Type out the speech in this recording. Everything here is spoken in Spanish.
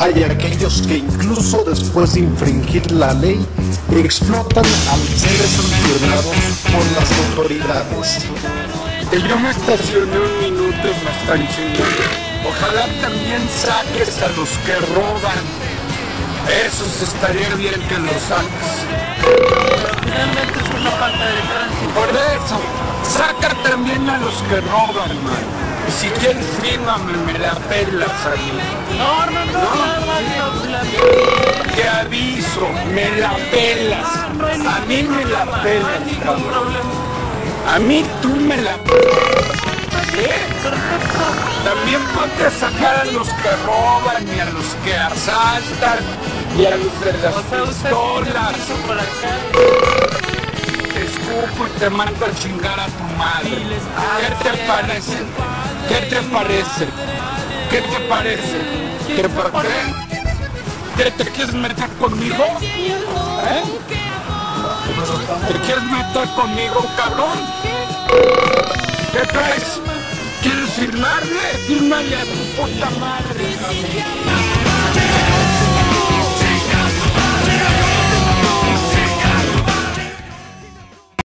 hay aquellos que incluso después de infringir la ley explotan al ser sancionados por las autoridades. Que yo me estacioné un minuto y me están chingando. Ojalá también saques a los que roban. Esos estaría bien que los saques. Finalmente es una falta de tránsito. Por eso, saca también a los que roban, man. Y si quieres, fírmame, me la pelas a mí. No. Te aviso, me la pelas. A mí me la pelas, cabrón. A mí tú me la pelas. También ponte a sacar a los que roban y a los que asaltan y a los de las pistolas. Te escupo y te mando a chingar a tu madre. ¿Qué te parece? ¿Qué te parece? ¿Qué te parece? ¿Qué por qué? ¿Qué te quieres meter conmigo? ¿Eh? ¿Te quieres meter conmigo, cabrón? ¿Qué traes? ¿Quieres firmarle? Fírmale a tu puta madre.